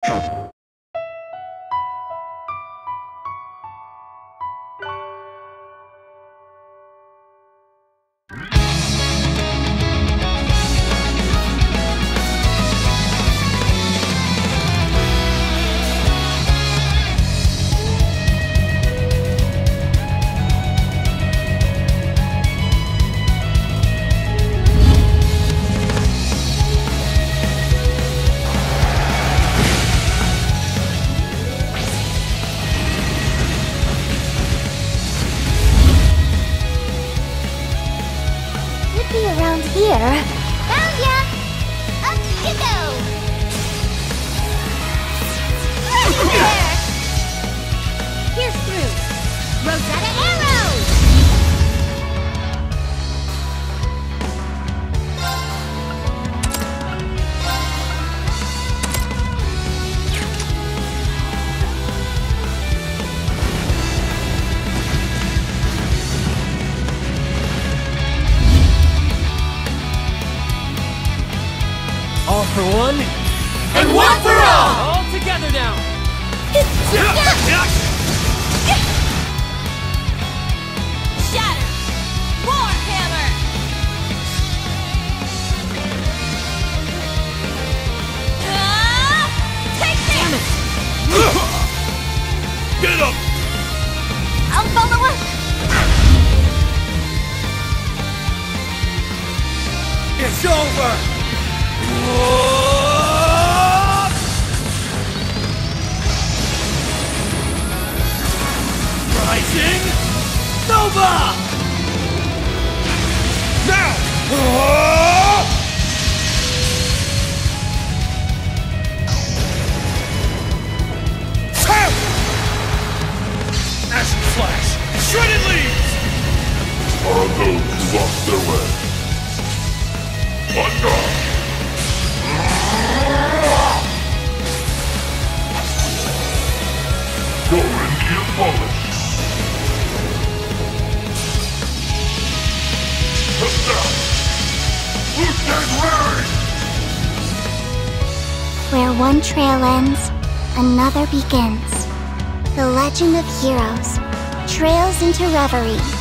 Around here. Found ya! Up you go! Right there! Pierce through! Rosetta Arrow! All for one, and one for all! All together now! Shatter! Warhammer! Take this! Get up! I'll follow up! It's over! Rising Nova! Now! Acid Flash! Shredded Leaves! Are those who lost their way? Thunder! Corinthian Polish! Touchdown! Lieutenant Larry! Where one trail ends, another begins. The legend of heroes trails into reverie.